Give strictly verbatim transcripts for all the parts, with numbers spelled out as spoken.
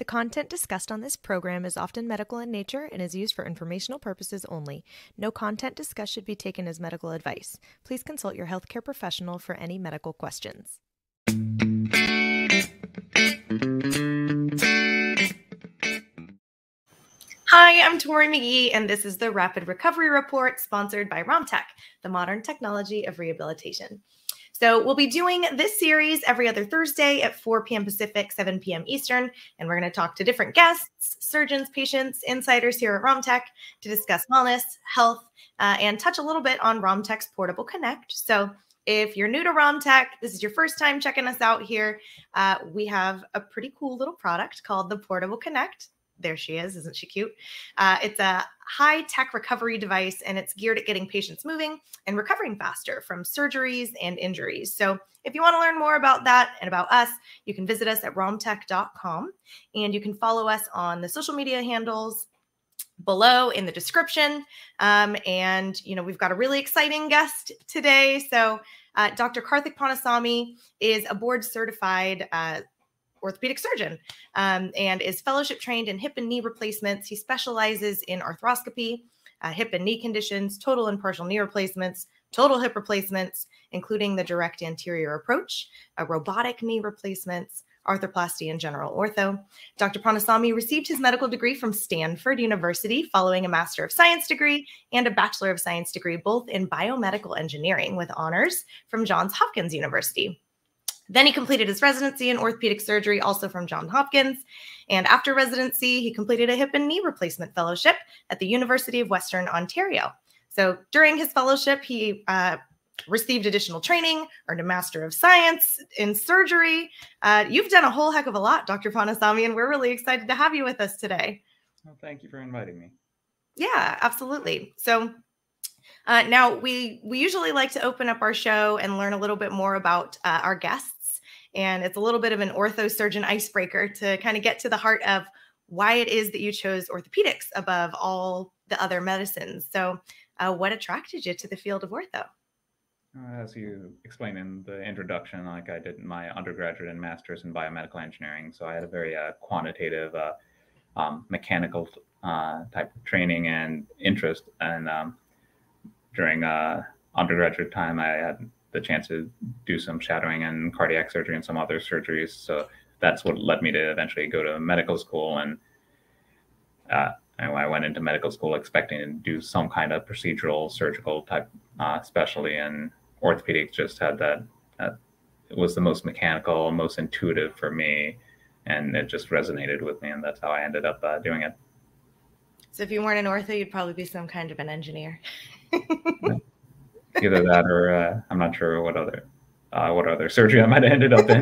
content discussed on this program is often medical in nature and is used for informational purposes only. No content discussed should be taken as medical advice. Please consult your healthcare professional for any medical questions. Hi, I'm Tori McGee, and this is the Rapid Recovery Report sponsored by ROMTech, the modern technology of rehabilitation. So we'll be doing this series every other Thursday at four p m Pacific, seven p m Eastern, and we're going to talk to different guests, surgeons, patients, insiders here at ROMTech to discuss wellness, health, uh, and touch a little bit on ROMTech's Portable Connect. So if you're new to ROMTech, this is your first time checking us out here, uh, we have a pretty cool little product called the Portable Connect. There she is. Isn't she cute? Uh, it's a high-tech recovery device, and it's geared at getting patients moving and recovering faster from surgeries and injuries. So if you want to learn more about that and about us, you can visit us at romtech dot com, and you can follow us on the social media handles below in the description. Um, and, you know, we've got a really exciting guest today. So uh, Doctor Karthik Ponnusamy is a board-certified uh orthopedic surgeon um, and is fellowship trained in hip and knee replacements. He specializes in arthroscopy, uh, hip and knee conditions, total and partial knee replacements, total hip replacements, including the direct anterior approach, uh, robotic knee replacements, arthroplasty, and general ortho. Doctor Ponnusamy received his medical degree from Stanford University following a Master of Science degree and a Bachelor of Science degree, both in Biomedical Engineering with honors from Johns Hopkins University. Then he completed his residency in orthopedic surgery, also from Johns Hopkins. And after residency, he completed a hip and knee replacement fellowship at the University of Western Ontario. So during his fellowship, he uh, received additional training, earned a Master of Science in surgery. Uh, you've done a whole heck of a lot, Doctor Ponnusamy, and we're really excited to have you with us today. Well, thank you for inviting me. Yeah, absolutely. So uh, now we, we usually like to open up our show and learn a little bit more about uh, our guests. And it's a little bit of an ortho surgeon icebreaker to kind of get to the heart of why it is that you chose orthopedics above all the other medicines. So uh, what attracted you to the field of ortho? As you explained in the introduction, like I did my undergraduate and master's in biomedical engineering. So I had a very uh, quantitative, uh, um, mechanical uh, type of training and interest. And um, during uh, undergraduate time, I had the chance to do some shadowing and cardiac surgery and some other surgeries. So that's what led me to eventually go to medical school. And uh, I went into medical school expecting to do some kind of procedural surgical type uh, specialty, and orthopedics just had that, uh, it was the most mechanical, most intuitive for me. And it just resonated with me. And that's how I ended up uh, doing it. So if you weren't an ortho, you'd probably be some kind of an engineer. Yeah. Either that, or uh, I'm not sure what other uh, what other surgery I might have ended up in.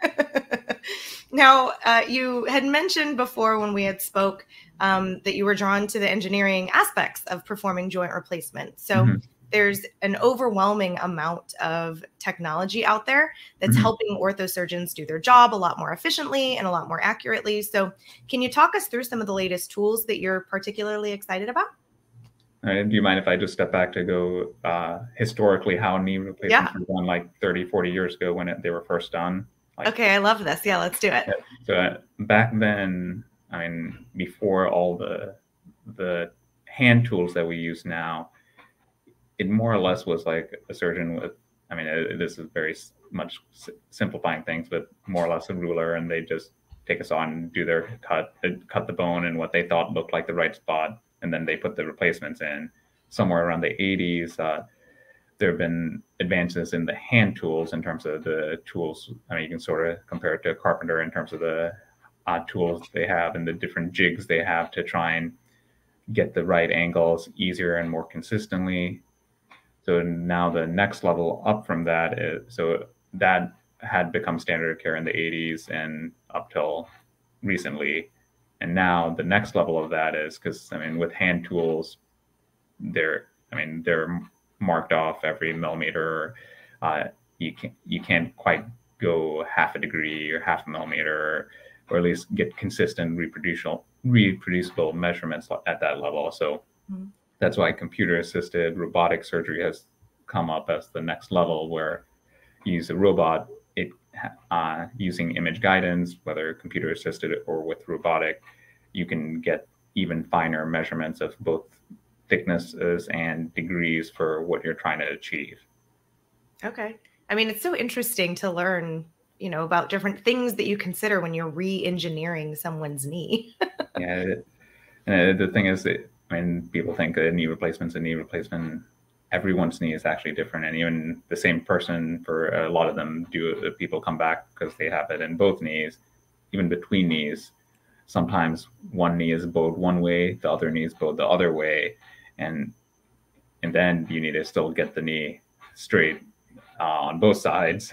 Now, uh, you had mentioned before when we had spoke um, that you were drawn to the engineering aspects of performing joint replacement. So mm-hmm. there's an overwhelming amount of technology out there that's mm-hmm. helping orthosurgeons do their job a lot more efficiently and a lot more accurately. So can you talk us through some of the latest tools that you're particularly excited about? All right. Do you mind if I just step back to go uh, historically how knee replacements yeah. were done like thirty, forty years ago when it, they were first done? Like, okay, I love this. Yeah, let's do it. So uh, back then, I mean, before all the the hand tools that we use now, it more or less was like a surgeon with, I mean, it, this is very much simplifying things, but more or less a ruler, and they just take a saw and do their cut, cut the bone in what they thought looked like the right spot. And then they put the replacements in. Somewhere around the eighties, uh, there have been advances in the hand tools in terms of the tools. I mean, you can sort of compare it to a carpenter in terms of the uh, tools they have and the different jigs they have to try and get the right angles easier and more consistently. So now the next level up from that is, so that had become standard of care in the eighties and up till recently. And now the next level of that is, because I mean, with hand tools, they're, I mean, they're marked off every millimeter. Uh, you can't, you can't quite go half a degree or half a millimeter, or at least get consistent reproducible, reproducible measurements at that level. So mm-hmm. that's why computer-assisted robotic surgery has come up as the next level, where you use a robot it uh, using image guidance, whether computer assisted or with robotic, you can get even finer measurements of both thicknesses and degrees for what you're trying to achieve. Okay. I mean, it's so interesting to learn, you know, about different things that you consider when you're re-engineering someone's knee. Yeah. It, and the thing is that when people think a knee replacement's a knee replacement, everyone's knee is actually different. And even the same person, for a lot of them, do people come back because they have it in both knees, even between knees. Sometimes one knee is bowed one way, the other knee is bowed the other way. And, and then you need to still get the knee straight uh, on both sides.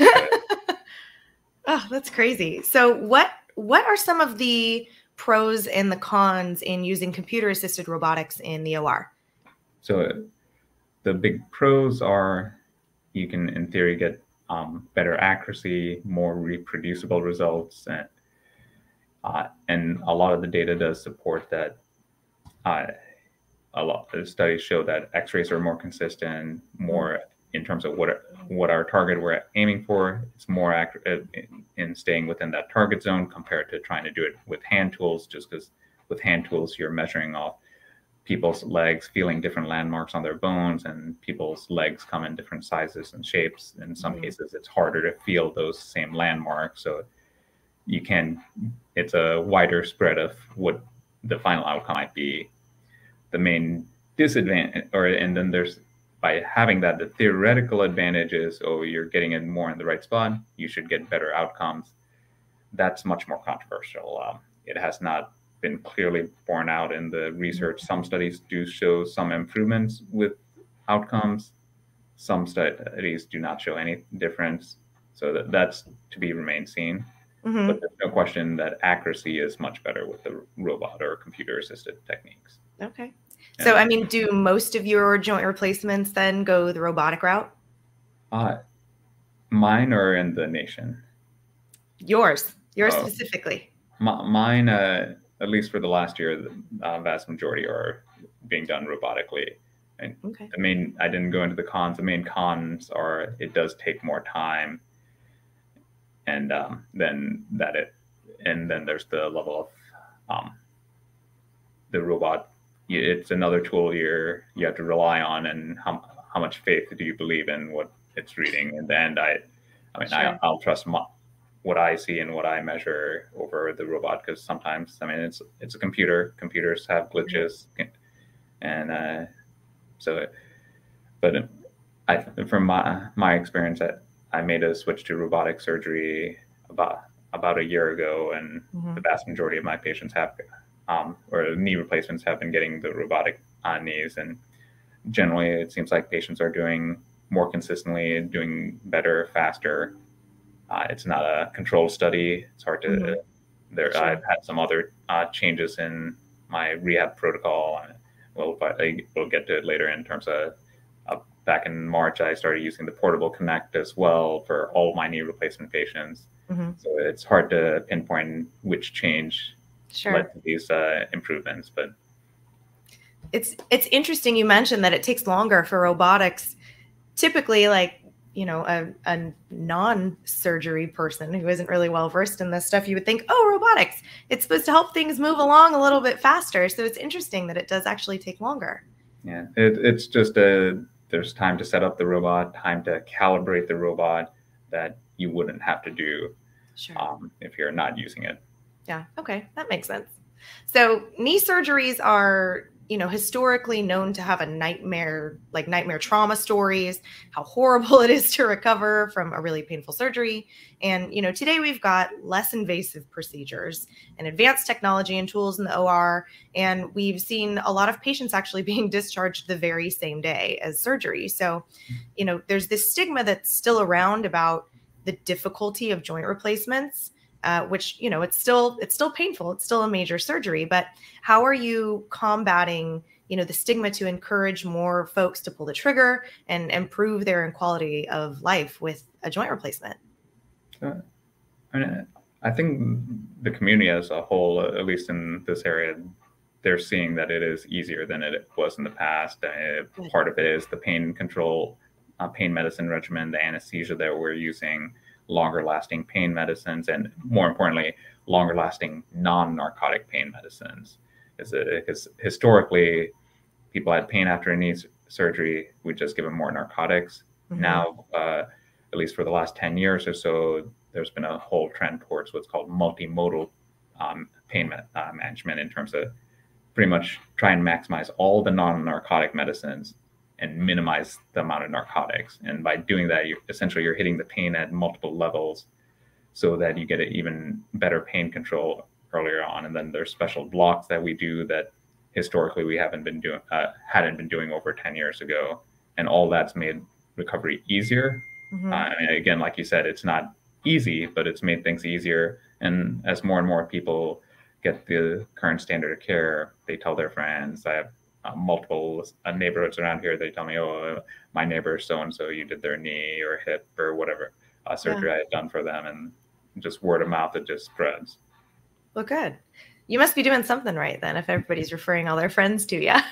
Oh, that's crazy. So what what are some of the pros and the cons in using computer-assisted robotics in the O R? So the big pros are you can, in theory, get um, better accuracy, more reproducible results, and, uh, and a lot of the data does support that. Uh, a lot of studies show that X-rays are more consistent, more in terms of what what our target we're aiming for. It's more accurate in, in staying within that target zone compared to trying to do it with hand tools, just because with hand tools you're measuring off people's legs, feeling different landmarks on their bones, and people's legs come in different sizes and shapes. In some mm-hmm. cases, it's harder to feel those same landmarks. So you can, it's a wider spread of what the final outcome might be. The main disadvantage, or and then there's, by having that, the theoretical advantage is, oh, you're getting it more in the right spot, you should get better outcomes. That's much more controversial. Um, it has not been clearly borne out in the research. Some studies do show some improvements with outcomes. Some studies do not show any difference. So that, that's to be remain seen. Mm-hmm. But there's no question that accuracy is much better with the robot or computer-assisted techniques. Okay. So, I mean, do most of your joint replacements then go the robotic route? Uh, mine are in the nation. Yours, yours oh. specifically. M- mine, uh, at least for the last year, the uh, vast majority are being done robotically. And okay. the main, I didn't go into the cons. The main cons are it does take more time, and um, then that it, and then there's the level of um, the robot. It's another tool you're you have to rely on, and how how much faith do you believe in what it's reading? In the end, I, I mean, sure. I, I'll trust my, what I see and what I measure over the robot, because sometimes, I mean, it's it's a computer. Computers have glitches, mm-hmm. and uh, so, but I, from my my experience, I, I made a switch to robotic surgery about about a year ago, and mm-hmm. the vast majority of my patients have. Um, or knee replacements have been getting the robotic uh, knees, and generally it seems like patients are doing more consistently, doing better, faster. Uh, it's not a controlled study. It's hard to. Mm-hmm. There, sure. I've had some other uh, changes in my rehab protocol. And we'll we'll get to it later in terms of. Uh, back in March, I started using the portable Connect as well for all my knee replacement patients. Mm-hmm. So it's hard to pinpoint which change. Sure. Led to these uh, improvements, but it's it's interesting you mentioned that it takes longer for robotics. Typically, like you know, a, a non-surgery person who isn't really well versed in this stuff, you would think, oh, robotics, it's supposed to help things move along a little bit faster. So it's interesting that it does actually take longer. Yeah, it, it's just a there's time to set up the robot, time to calibrate the robot that you wouldn't have to do sure. um, if you're not using it. Yeah. Okay. That makes sense. So knee surgeries are, you know, historically known to have a nightmare, like nightmare trauma stories, how horrible it is to recover from a really painful surgery. And, you know, today we've got less invasive procedures and advanced technology and tools in the O R. And we've seen a lot of patients actually being discharged the very same day as surgery. So, you know, there's this stigma that's still around about the difficulty of joint replacements. Uh, which, you know, it's still it's still painful. It's still a major surgery. But how are you combating, you know, the stigma to encourage more folks to pull the trigger and improve their quality of life with a joint replacement? Uh, I mean, I think the community as a whole, at least in this area, they're seeing that it is easier than it was in the past. Uh, part of it is the pain control, uh, pain medicine regimen, the anesthesia that we're using. longer lasting pain medicines, and more importantly, longer lasting non-narcotic pain medicines. Because historically, people had pain after a knee surgery, we just give them more narcotics. Mm-hmm. Now, uh, at least for the last ten years or so, there's been a whole trend towards what's called multimodal um, pain uh, management, in terms of pretty much try and maximize all the non-narcotic medicines and minimize the amount of narcotics. And by doing that, you essentially you're hitting the pain at multiple levels so that you get an even better pain control earlier on. And then there's special blocks that we do that historically we haven't been doing, uh, hadn't been doing over ten years ago. And all that's made recovery easier. Mm-hmm. Uh, and again, like you said, it's not easy, but it's made things easier. And as more and more people get the current standard of care, they tell their friends. I have uh, multiple uh, neighborhoods around here. They tell me, oh, my neighbor so-and-so, you did their knee or hip or whatever uh, surgery yeah. I had done for them. And just word of mouth, it just spreads. Well, good. You must be doing something right then if everybody's referring all their friends to you.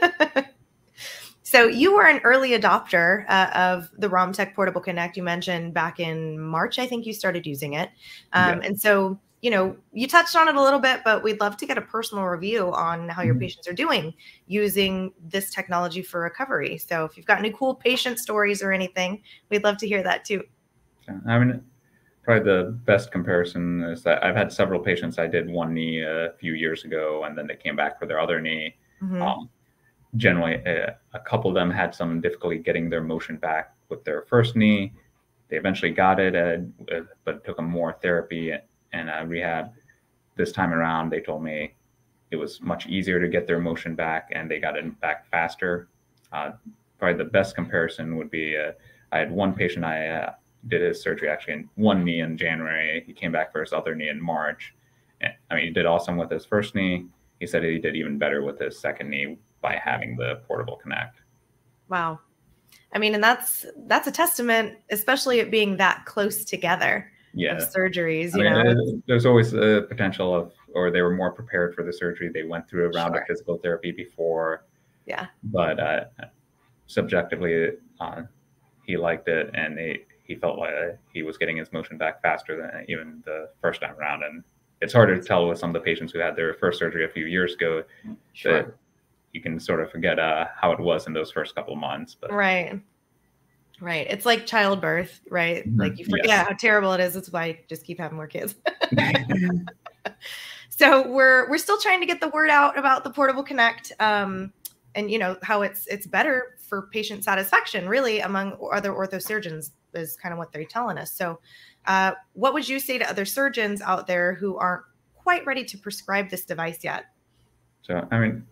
So you were an early adopter uh, of the ROMTech Portable Connect. You mentioned back in March, I think you started using it. Um, yeah. And so, you know, you touched on it a little bit, but we'd love to get a personal review on how your mm-hmm. patients are doing using this technology for recovery. So if you've got any cool patient stories or anything, we'd love to hear that too. I mean, probably the best comparison is that I've had several patients. I did one knee a few years ago, and then they came back for their other knee. Mm-hmm. Um, generally, a, a couple of them had some difficulty getting their motion back with their first knee. They eventually got it, uh, but it took them more therapy and uh, rehab. This time around, they told me it was much easier to get their motion back, and they got it back faster. Uh, probably the best comparison would be uh, I had one patient I uh, did his surgery actually in one knee in January. He came back for his other knee in March. And, I mean, he did awesome with his first knee. He said he did even better with his second knee by having the Portable Connect. Wow. I mean, and that's that's a testament, especially it being that close together. Yeah. Of surgeries, you I mean, know. There's always a potential of, or they were more prepared for the surgery. They went through a round sure. of physical therapy before. Yeah. But uh, subjectively, uh, he liked it, and he, he felt like he was getting his motion back faster than even the first time around. And it's harder to tell with some of the patients who had their first surgery a few years ago. Sure. That you can sort of forget uh, how it was in those first couple of months. But. Right. Right. It's like childbirth, right? Mm-hmm. Like you forget yes. how terrible it is. That's why I just keep having more kids. So we're we're still trying to get the word out about the Portable Connect, um, and you know how it's it's better for patient satisfaction, really, among other ortho surgeons is kind of what they're telling us. So, uh, what would you say to other surgeons out there who aren't quite ready to prescribe this device yet? So, I mean,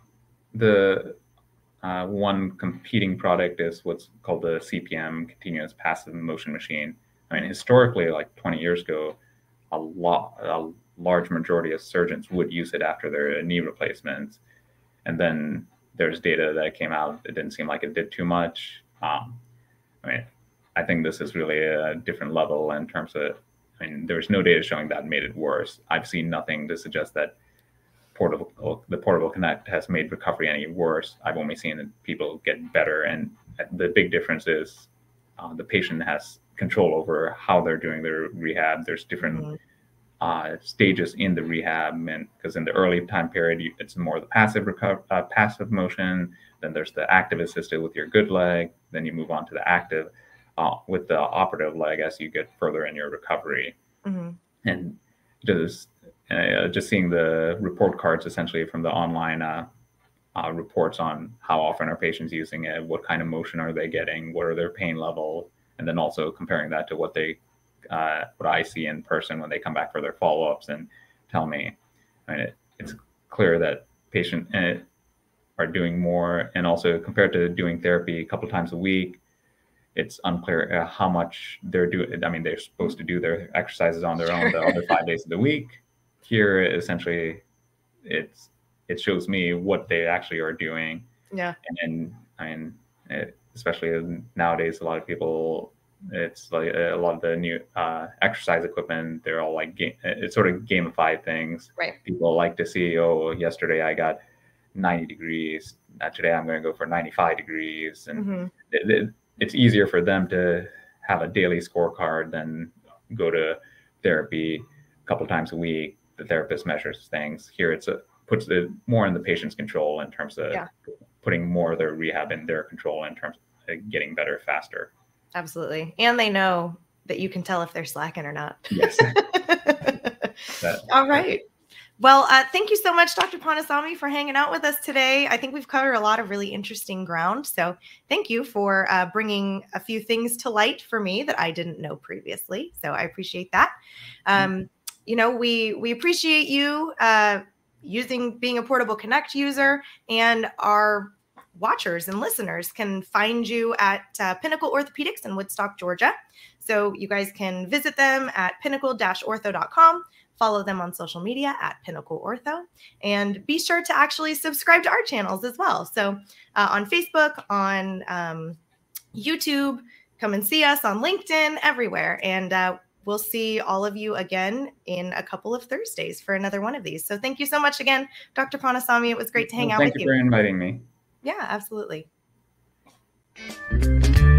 the Uh, one competing product is what's called the C P M, continuous passive motion machine. I mean, historically, like twenty years ago, a lot, a large majority of surgeons would use it after their knee replacements. And then there's data that came out. It didn't seem like it did too much. Um, I mean, I think this is really a different level in terms of, I mean, there's no data showing that made it worse. I've seen nothing to suggest that Portable, the Portable Connect has made recovery any worse. I've only seen people get better, and the big difference is uh, the patient has control over how they're doing their rehab. There's different mm-hmm. uh, stages in the rehab, and because in the early time period, you, it's more the passive recover, uh, passive motion. Then there's the active assisted with your good leg. Then you move on to the active uh, with the operative leg as you get further in your recovery. Mm-hmm. And just Uh, just seeing the report cards essentially from the online uh, uh, reports on how often are patients using it, what kind of motion are they getting, what are their pain level, and then also comparing that to what they, uh, what I see in person when they come back for their follow-ups and tell me. I mean, it, it's clear that patients uh, are doing more, and also compared to doing therapy a couple of times a week, it's unclear uh, how much they're doing. I mean, they're supposed to do their exercises on their own the other five days of the week. Here, essentially, it's it shows me what they actually are doing. Yeah. And I mean, it, especially nowadays, a lot of people, it's like a lot of the new uh, exercise equipment. They're all like game, it's sort of gamified things. Right. People like to see, oh, yesterday I got ninety degrees. Now today I'm going to go for ninety-five degrees, and mm-hmm. it, it, it's easier for them to have a daily scorecard than go to therapy a couple times a week. The therapist measures things. Here, it's a puts it more in the patient's control in terms of yeah. putting more of their rehab in their control in terms of getting better faster. Absolutely. And they know that you can tell if they're slacking or not. Yes. that, All right. Well, uh, thank you so much, Doctor Ponnusamy, for hanging out with us today. I think we've covered a lot of really interesting ground. So thank you for uh, bringing a few things to light for me that I didn't know previously. So I appreciate that. Um, you know, we, we appreciate you uh, using being a Portable Connect user, and our watchers and listeners can find you at uh, Pinnacle Orthopaedics in Woodstock, Georgia. So you guys can visit them at pinnacle dash ortho dot com, follow them on social media at Pinnacle Ortho, and be sure to actually subscribe to our channels as well. So uh, on Facebook, on um, YouTube, come and see us on LinkedIn, everywhere. And uh, we'll see all of you again in a couple of Thursdays for another one of these. So thank you so much again, Doctor Ponnusamy. It was great to hang well, out with you. Thank you for inviting me. Yeah, absolutely.